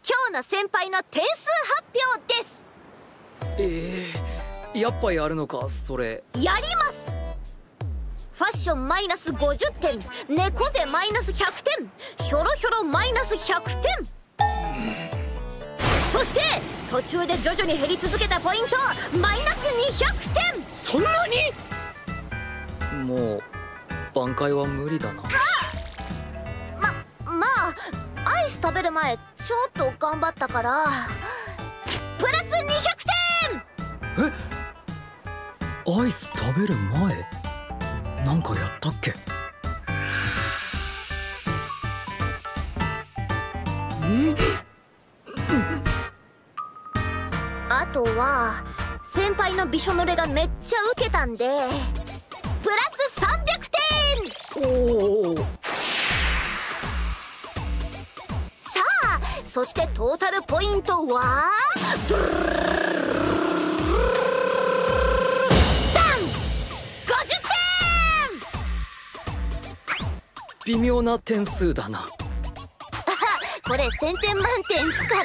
今日の先輩の点数発表です。 やっぱやるのかそれ。 やります。ファッションマイナス50点、猫背マイナス100点、ひょろひょろマイナス100点、そして途中で徐々に減り続けたポイントマイナス200点。 そんなに？もう挽回は無理だな。 まあアイス食べる前ちょっと頑張ったからプラス200点。 アイス食べる前なんかやったっけ？ あとは先輩のびしょ濡れがめっちゃウケたんでプラス300点。 おお。 さあそしてトータルポイントは微妙な点数だな。 これ1000点満点っすから。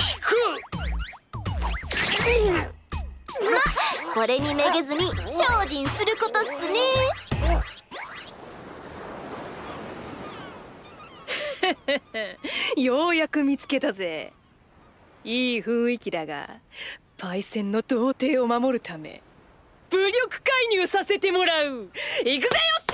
これにめげずに精進することっすね。ようやく見つけたぜ。いい雰囲気だがパイセンの童貞を守るため武力介入させてもらう。行くぜよっし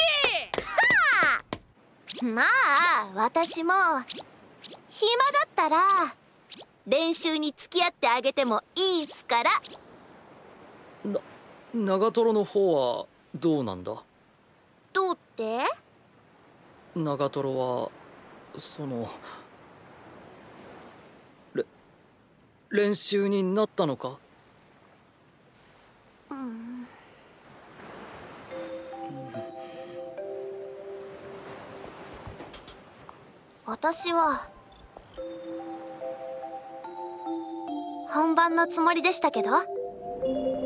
ー。まあ私も暇だったら練習に付き合ってあげてもいいっすから。 長瀞の方はどうなんだ？ どうって？ 長瀞はその練習になったのか？ 私は本番のつもりでしたけど。